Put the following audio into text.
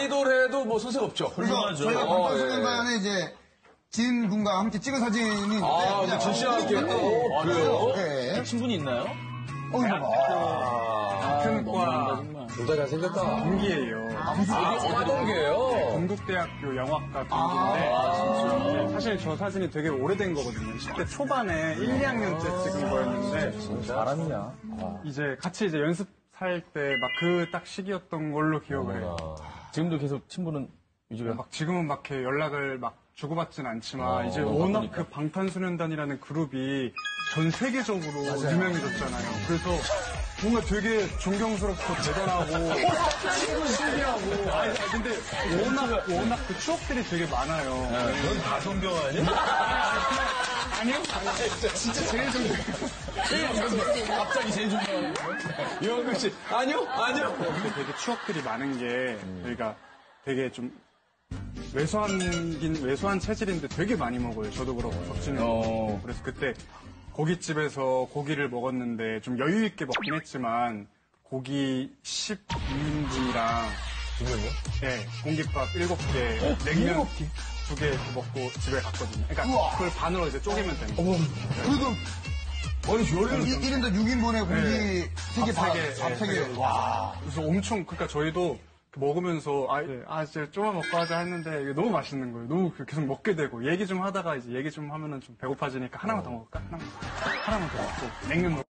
아이돌 해도 뭐 손색 없죠. 그래서 저희가 방탄소년단에 이제 진 군과 함께 찍은 사진이 있는데. 아, 진 씨와 함께. 그래요? 네. 친분이 있나요? 같은 과 둘 다 잘생겼다. 동기예요. 어디 동기예요? 건국대학교 영화과 동기인데 사실 저 사진이 되게 오래된 거거든요. 10대 초반에 1, 2학년째 찍은 거였는데 잘하느냐. 이제 같이 이제 연습할 때 막 그 딱 시기였던 걸로 기억을 해요. 지금도 계속 친분은 유지가? 막 지금은 막 이렇게 연락을 막 주고받진 않지만 이제 워낙 그 방탄소년단이라는 그룹이 전 세계적으로 유명해졌잖아요. 그래서 뭔가 되게 존경스럽고 대단하고 신기하고 근데 워낙 그 추억들이 되게 많아요. 넌 다 존경 아니야? 아니요? 진짜 제일 존경. 갑자기 제일 중요한 거. 이원근 씨. 아니요? 근데 되게 추억들이 많은 게 저희가 되게 좀 왜소한 체질인데 되게 많이 먹어요. 저도 그렇고 덕진이 그렇고. 그래서 그때 고깃집에서 고기를 먹었는데 좀 여유 있게 먹긴 했지만 고기 12인분이랑 네, 공깃밥 7개, 냉면 2개 먹고 집에 갔거든요. 그러니까 그걸 반으로 이제 쪼개면 되는 거예요. 그래도 아니 요리를 1인당 6인분에 고기 3개 밥 3개. 와. 그래서 엄청 그러니까 저희도 먹으면서 이제 좀만 먹고 하자 했는데 이게 너무 맛있는 거예요. 너무 계속 먹게 되고 얘기 좀 하다가 이제 얘기 좀 하면은 좀 배고파지니까 하나만 더 먹을까? 하나만 더 먹고 냉면 먹고